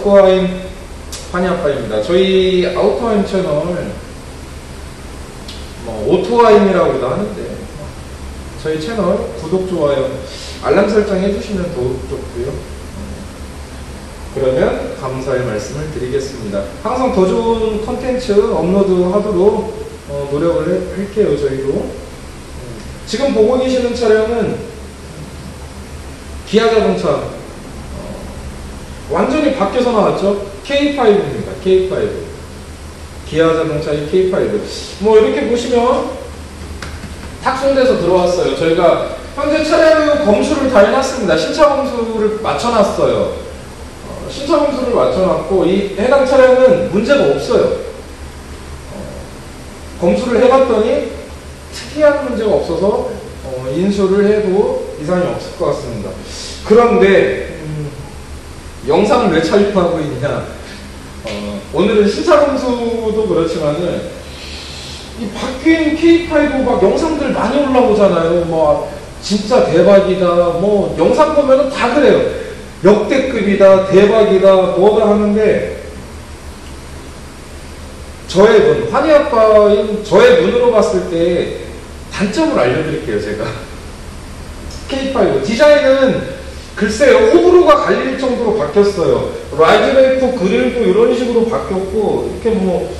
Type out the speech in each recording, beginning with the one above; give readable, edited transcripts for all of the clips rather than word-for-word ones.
아우토하임 환희아빠입니다. 저희 아우토하임 채널 오토하임이라고도 하는데 저희 채널 구독, 좋아요, 알람 설정 해주시면 더욱 좋고요. 그러면 감사의 말씀을 드리겠습니다. 항상 더 좋은 컨텐츠 업로드 하도록 노력을 할게요. 저희도 지금 보고 계시는 차량은 기아자동차 완전히 바뀌어서 나왔죠. K5입니다. K5 기아자동차의 K5 뭐 이렇게 보시면 탁송돼서 들어왔어요. 저희가 현재 차량 검수를 다 해놨습니다. 신차 검수를 맞춰놨어요. 신차 검수를 맞춰놨고 이 해당 차량은 문제가 없어요. 검수를 해봤더니 특이한 문제가 없어서 인수를 해도 이상이 없을 것 같습니다. 그런데 영상을 왜 촬영하고 있냐, 오늘은 신차 검수도 그렇지만은 이 바뀐 K5 막 영상들 많이 올라오잖아요. 뭐 진짜 대박이다, 뭐 영상 보면은 다 그래요. 역대급이다, 대박이다, 뭐가 하는데 저의 눈, 환희아빠인 저의 눈으로 봤을 때 단점을 알려드릴게요. 제가 K5 디자인은 글쎄요, 호불호가 갈릴 정도로 바뀌었어요. 라이즈레이터 그릴도 이런 식으로 바뀌었고, 이렇게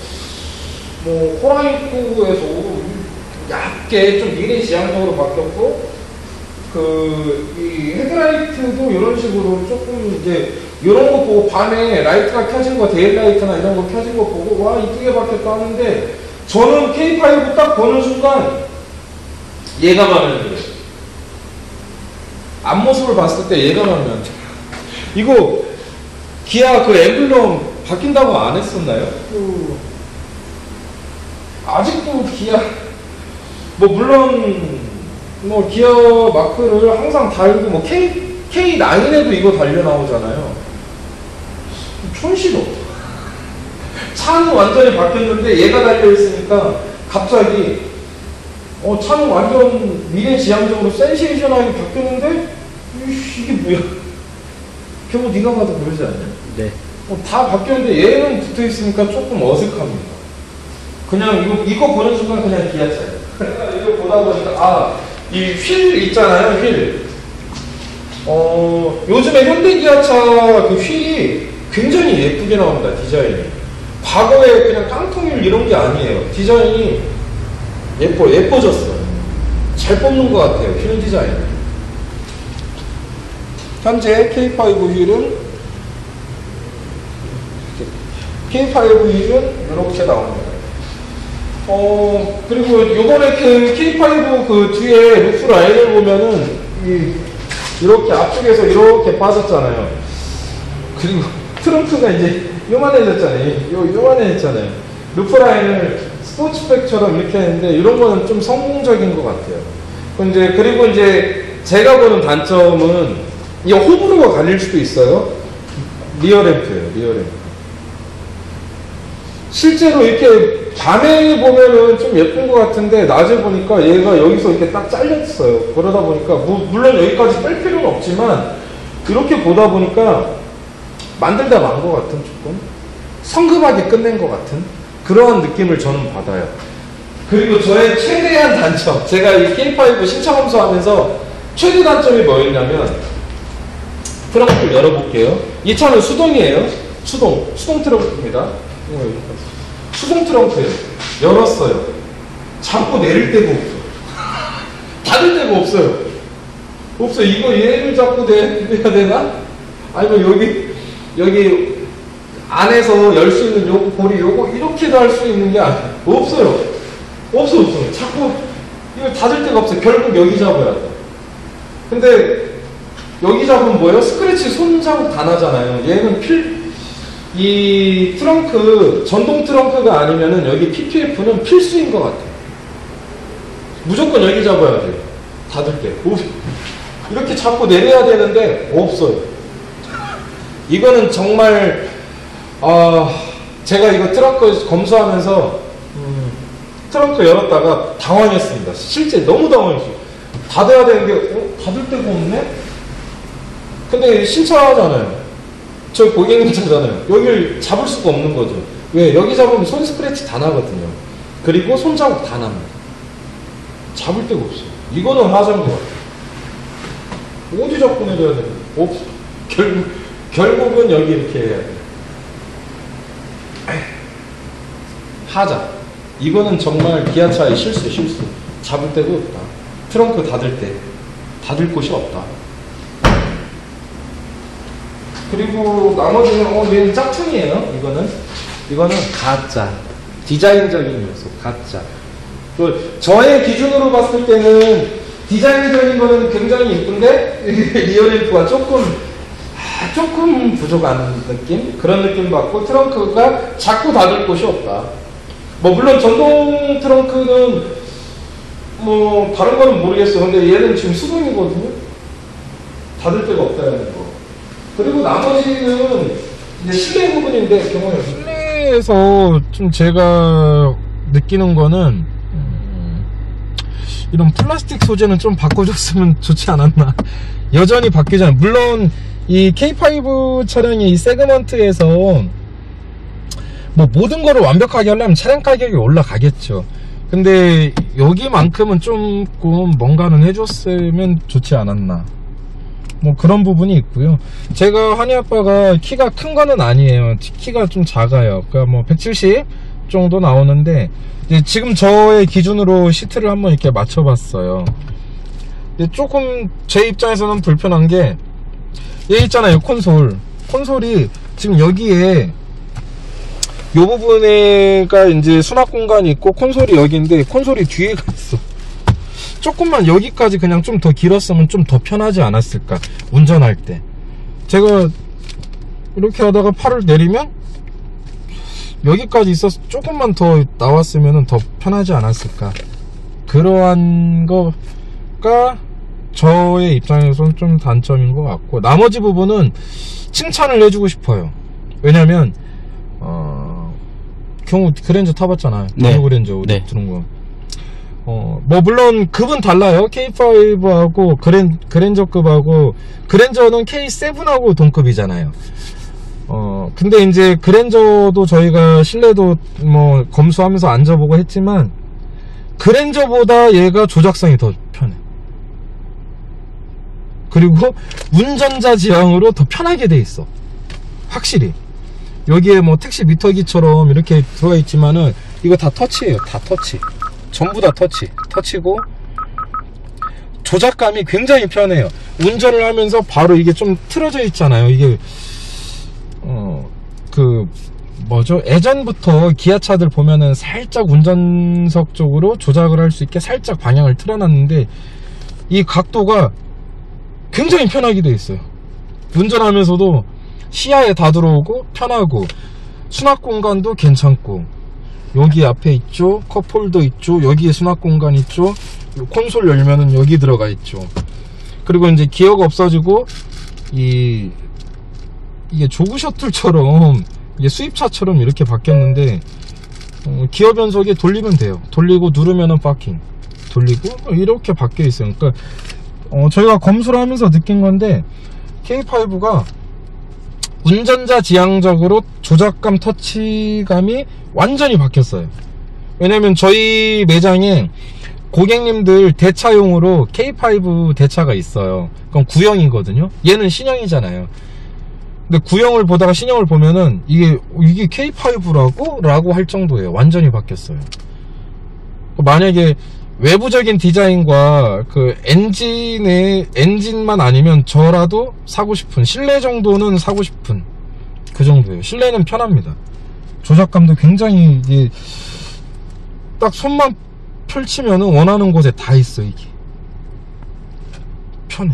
호라이트에서 얇게 좀 미래지향적으로 바뀌었고, 이 헤드라이트도 이런 식으로 조금 이제 이런 거 보고 밤에 라이트가 켜진 거, 데일라이트나 이런 거 켜진 거 보고 와 이쁘게 바뀌었다 하는데, 저는 K5 딱 보는 순간 얘가 마음에 들어요. 앞모습을 봤을 때 얘가 마음에 안 들어요. 이거 기아 그 엠블럼 바뀐다고 안 했었나요? 아직도 기아 물론 기아 마크를 항상 달고 K9에도 이거 달려 나오잖아요. 촌시도 차는 완전히 바뀌었는데 얘가 달려 있으니까 갑자기 차는 완전 미래지향적으로 센세이션하게 바뀌었는데 이게 뭐야? 겨우 네가 봐도 그러지 않냐? 네. 다 바뀌었는데 얘는 붙어 있으니까 조금 어색합니다. 그냥 이거 보는 순간 그냥 기아차예요. 이거 보다 보니까 이 휠 있잖아요, 휠. 요즘에 현대 기아차 그 휠이 굉장히 예쁘게 나옵니다, 디자인이. 과거에 그냥 깡통휠 이런 게 아니에요. 디자인이 예뻐졌어요. 잘 뽑는 것 같아요, 휠 디자인. 현재 K5 휠은 이렇게 나옵니다. 그리고 요번에 그 K5 그 뒤에 루프 라인을 보면은 이렇게 앞쪽에서 이렇게 빠졌잖아요. 그리고 트렁크가 이제 요만해졌잖아요. 요만해졌잖아요. 루프 라인을 스포츠백처럼 이렇게 했는데 이런 거는 좀 성공적인 것 같아요. 그리고 이제 제가 보는 단점은 이 호불호가 갈릴 수도 있어요. 리어램프예요, 리어램프. 실제로 이렇게 밤에 보면은 좀 예쁜 것 같은데 낮에 보니까 얘가 여기서 이렇게 딱 잘렸어요. 그러다 보니까 물론 여기까지 뺄 필요는 없지만 이렇게 보다 보니까 만들다 만 것 같은, 조금 성급하게 끝낸 것 같은 그러한 느낌을 저는 받아요. 그리고 저의 최대한 단점, 제가 이 K5 신차 검수하면서 최대 단점이 뭐였냐면, 트렁크를 열어볼게요. 이 차는 수동이에요. 수동 트렁크입니다. 수동 트렁크예요. 열었어요. 잡고 내릴 데가 없어요. 닫을 데가 없어요. 없어요. 이거 얘를 잡고 내야 되나? 아니면 여기 안에서 열 수 있는 요 볼이 요거 이렇게도 할 수 있는 게 없어요. 없어요. 자꾸 이걸 닫을 데가 없어요. 결국 여기 잡아야 돼. 근데 여기 잡으면 뭐예요? 스크래치 손자국 다 나잖아요. 얘는 이 트렁크, 전동 트렁크가 아니면은 여기 PPF는 필수인 것 같아요. 무조건 여기 잡아야 돼요. 닫을 때. 이렇게 잡고 내려야 되는데 없어요. 이거는 정말 제가 이거 트렁크 검수하면서 트렁크 열었다가 당황했습니다. 실제 너무 당황했어요. 닫아야 되는 게 닫을 데가 없네? 근데 신차잖아요. 저 고객님 차잖아요. 여기를 잡을 수가 없는 거죠. 왜? 여기 잡으면 손 스크래치 다 나거든요. 그리고 손자국 다 납니다. 잡을 데가 없어요. 이거는 하자인 것 같아요. 어디 잡고 내려야 되나? 없어. 결국은 여기 이렇게 해야 돼. 하자. 이거는 정말 기아차의 실수. 잡을 데가 없다. 트렁크 닫을 때 닫을 곳이 없다. 그리고 나머지는 얘는 짝퉁이에요. 이거는 가짜. 디자인적인 요소 가짜. 저의 기준으로 봤을 때는 디자인적인 거는 굉장히 예쁜데 리어램프가 조금 부족한 느낌? 그런 느낌 받고 트렁크가 자꾸 닫을 곳이 없다. 뭐 물론 전동 트렁크는 뭐 다른 거는 모르겠어요. 근데 얘는 지금 수동이거든요. 닫을 데가 없다는 거. 그리고 나머지는 이제 실내 부분인데 실내에서 좀 제가 느끼는 거는 이런 플라스틱 소재는 좀 바꿔줬으면 좋지 않았나. 여전히 바뀌잖아요. 물론 이 K5 차량의 이 세그먼트에서 뭐 모든 거를 완벽하게 하려면 차량 가격이 올라가겠죠. 근데 여기만큼은 조금 뭔가는 해줬으면 좋지 않았나. 뭐 그런 부분이 있고요. 제가 한이 아빠가 키가 큰 거는 아니에요. 키가 좀 작아요. 그러니까 뭐 170 정도 나오는데 이제 지금 저의 기준으로 시트를 한번 이렇게 맞춰봤어요. 근데 조금 제 입장에서는 불편한 게 얘 있잖아요. 콘솔이 지금 여기에 요 부분에가 이제 수납 공간이 있고 콘솔이 여기인데 콘솔이 뒤에 가 있어. 조금만 여기까지 그냥 좀 더 길었으면 좀 더 편하지 않았을까. 운전할 때 제가 이렇게 하다가 팔을 내리면 여기까지 있어서 조금만 더 나왔으면 더 편하지 않았을까. 그러한 거가 저의 입장에서는 좀 단점인 것 같고, 나머지 부분은 칭찬을 해주고 싶어요. 왜냐면 경우 그랜저 타봤잖아요. 네. 그랜저 네. 들은 거. 뭐 물론 급은 달라요. K5하고 그랜저급하고, 그랜저는 K7하고 동급이잖아요. 근데 이제 그랜저도 저희가 실내도 뭐 검수하면서 앉아보고 했지만 그랜저보다 얘가 조작성이 더 편해. 그리고 운전자 지향으로 더 편하게 돼 있어. 확실히. 여기에 뭐 택시 미터기처럼 이렇게 들어가 있지만은 이거 다 터치예요. 다 터치. 전부 다 터치고 조작감이 굉장히 편해요. 운전을 하면서 바로 이게 좀 틀어져 있잖아요. 이게 예전부터 기아차들 보면은 살짝 운전석 쪽으로 조작을 할 수 있게 살짝 방향을 틀어놨는데 이 각도가 굉장히 편하게 돼 있어요. 운전하면서도 시야에 다 들어오고 편하고, 수납 공간도 괜찮고, 여기 앞에 있죠. 컵홀더 있죠. 여기에 수납 공간 있죠. 콘솔 열면은 여기 들어가 있죠. 그리고 이제 기어가 없어지고 이게 조그 셔틀처럼, 이게 수입차처럼 이렇게 바뀌었는데 기어 변속에 돌리면 돼요. 돌리고 누르면은 파킹, 돌리고 이렇게 바뀌어 있어요. 그러니까 저희가 검수를 하면서 느낀 건데 K5가 운전자 지향적으로 조작감, 터치감이 완전히 바뀌었어요. 왜냐면 저희 매장에 고객님들 대차용으로 K5 대차가 있어요. 그럼 구형이거든요. 얘는 신형이잖아요. 근데 구형을 보다가 신형을 보면은 이게 K5라고? 라고 할 정도예요. 완전히 바뀌었어요. 만약에 외부적인 디자인과 그 엔진만 아니면 저라도 사고 싶은, 실내 정도는 사고 싶은 그 정도예요. 실내는 편합니다. 조작감도 굉장히, 이게 딱 손만 펼치면은 원하는 곳에 다 있어. 이게 편해.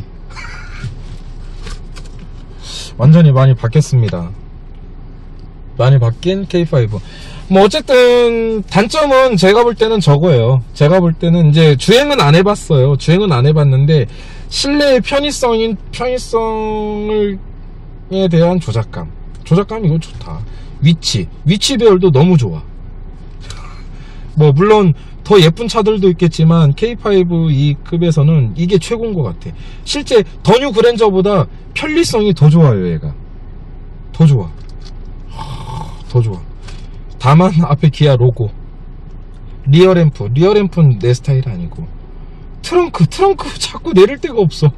완전히 많이 바뀌었습니다. 많이 바뀐 K5. 뭐 어쨌든 단점은 제가 볼 때는 저거예요. 제가 볼 때는 이제 주행은 안 해봤어요. 주행은 안 해봤는데 실내의 편의성에 대한 조작감 이거 좋다. 위치 배열도 너무 좋아. 뭐 물론 더 예쁜 차들도 있겠지만 K5 이 급에서는 이게 최고인 것 같아. 실제 더 뉴 그랜저보다 편리성이 더 좋아요. 얘가 더 좋아. 더 좋아. 다만 앞에 기아 로고, 리어램프는 내 스타일 아니고, 트렁크 자꾸 내릴 데가 없어.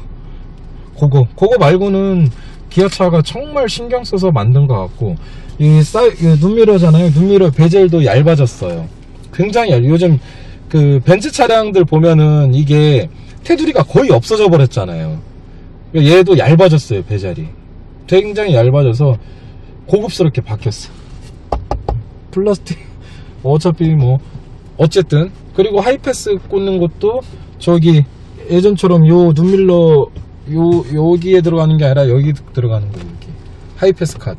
그거 말고는 기아차가 정말 신경 써서 만든 것 같고, 이 눈미러잖아요. 눈미러 베젤도 얇아졌어요. 굉장히 요즘 그 벤츠 차량들 보면은 이게 테두리가 거의 없어져 버렸잖아요. 얘도 얇아졌어요. 베젤이 굉장히 얇아져서 고급스럽게 바뀌었어. 플라스틱 어차피 뭐 어쨌든. 그리고 하이패스 꽂는 것도 저기 예전처럼 요 눈밀러 여기에 들어가는 게 아니라 여기 들어가는 거예요. 여기 하이패스 카드.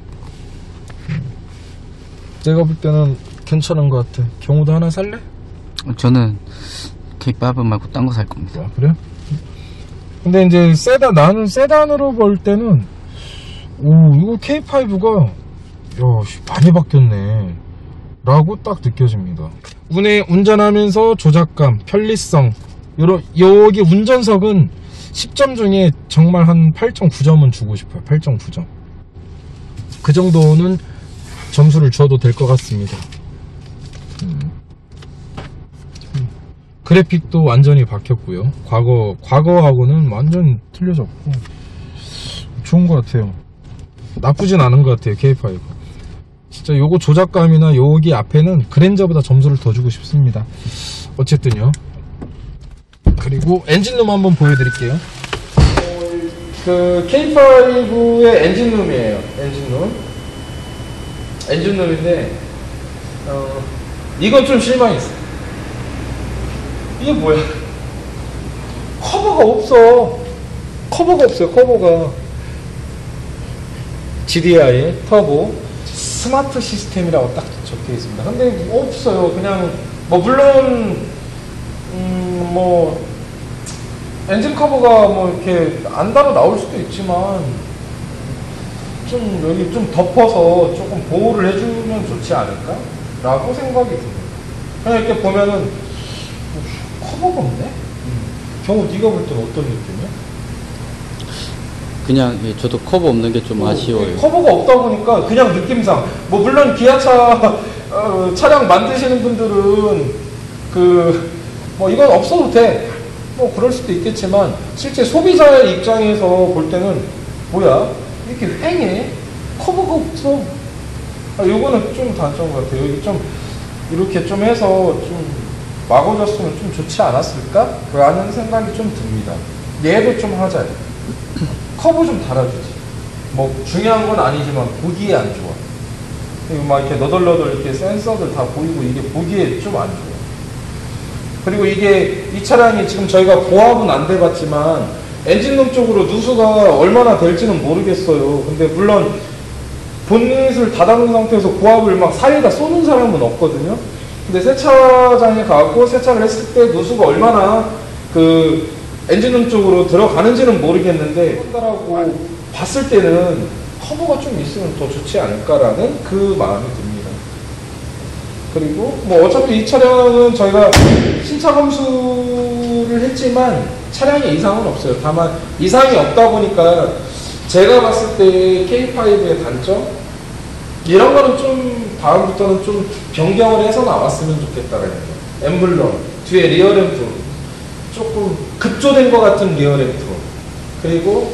내가 볼 때는 괜찮은 것 같아. 경우도 하나 살래? 저는 K5 말고 딴 거 살 겁니다. 아, 그래? 근데 이제 나는 세단으로 볼 때는 이거 K5가 많이 바뀌었네 라고 딱 느껴집니다. 운전하면서 조작감, 편리성, 여기 운전석은 10점 중에 정말 한 8.9점은 주고 싶어요. 8.9점. 그 정도는 점수를 줘도 될 것 같습니다. 그래픽도 완전히 바뀌었고요. 과거하고는 완전 틀려졌고 좋은 것 같아요. 나쁘진 않은 것 같아요. K5 진짜 요거 조작감이나 여기 앞에는 그랜저보다 점수를 더 주고 싶습니다. 어쨌든요. 그리고 엔진룸 한번 보여드릴게요. 그 K5의 엔진룸이에요. 엔진룸인데 이건 좀 실망했어요. 이게 뭐야? 커버가 없어요. 커버가 GDI 터보 스마트 시스템이라고 딱 적혀 있습니다. 근데 없어요. 그냥 뭐 물론 뭐 엔진 커버가 뭐 이렇게 안 달아 나올 수도 있지만 좀 여기 좀 덮어서 조금 보호를 해주면 좋지 않을까? 라고 생각이 듭니다. 그냥 이렇게 보면은 커버가 없네? 경우 네가 볼 때는 어떤 느낌이야? 그냥 저도 커버 없는 게 좀 아쉬워요. 커버가 없다 보니까 그냥 느낌상 뭐 물론 기아차 차량 만드시는 분들은 뭐 이건 없어도 돼 뭐 그럴 수도 있겠지만 실제 소비자의 입장에서 볼 때는 뭐야 이렇게 휑해 커버가 없어. 요거는 좀 단점 같아요. 여기 좀 이렇게 좀 해서 좀 막아줬으면 좀 좋지 않았을까? 라는 생각이 좀 듭니다. 얘도 좀 하자요. 커브 좀 달아주지. 뭐 중요한 건 아니지만 보기에 안 좋아. 그리고 막 이렇게 너덜너덜 이렇게 센서들 다 보이고 이게 보기에 좀 안 좋아. 그리고 이 차량이 지금 저희가 고압은 안 돼봤지만 엔진룸 쪽으로 누수가 얼마나 될지는 모르겠어요. 근데 물론 본닛을 닫아놓은 상태에서 고압을 막 사이에다 쏘는 사람은 없거든요. 근데 세차장에 가고 세차를 했을 때 누수가 얼마나 그 엔진룸 쪽으로 들어가는지는 모르겠는데 한다라고 봤을 때는 커버가 좀 있으면 더 좋지 않을까라는 그 마음이 듭니다. 그리고 뭐 어차피 이 차량은 저희가 신차 검수를 했지만 차량에 이상은 없어요. 다만 이상이 없다 보니까 제가 봤을 때 K5의 단점 이런 거는 좀 다음부터는 좀 변경을 해서 나왔으면 좋겠다라는 거예요. 엠블럼 뒤에 리어램프 조금 급조된 것 같은 리어램프 그리고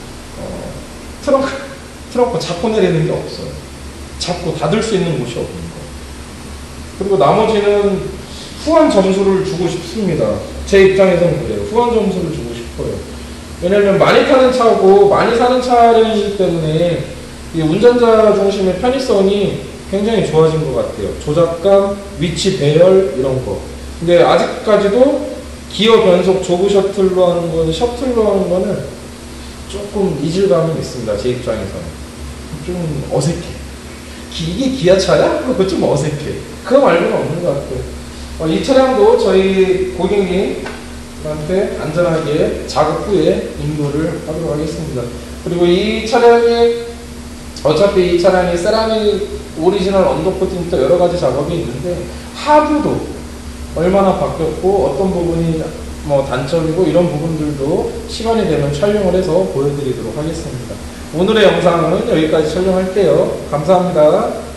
트렁크 잡고 내리는 게 없어요. 잡고 닫을 수 있는 곳이 없는 거. 그리고 나머지는 후한 점수를 주고 싶습니다. 제 입장에서는 그래요. 후한 점수를 주고 싶어요. 왜냐면 많이 타는 차고 많이 사는 차량이기 때문에 이 운전자 중심의 편의성이 굉장히 좋아진 것 같아요. 조작감, 위치 배열 이런 거. 근데 아직까지도 기어 변속 조그 셔틀로 하는 거는 조금 이질감이 있습니다. 제 입장에서는. 좀 어색해. 이게 기아차야? 그거 좀 어색해. 그거 말고는 없는 것 같아요. 이 차량도 저희 고객님한테 안전하게 작업 후에 인도를 하도록 하겠습니다. 그리고 이 차량이 어차피 이 차량이 세라믹 오리지널 언더코팅부터 여러 가지 작업이 있는데 하부도 얼마나 바뀌었고 어떤 부분이 뭐 단점이고 이런 부분들도 시간이 되면 촬영을 해서 보여드리도록 하겠습니다. 오늘의 영상은 여기까지 촬영할게요. 감사합니다.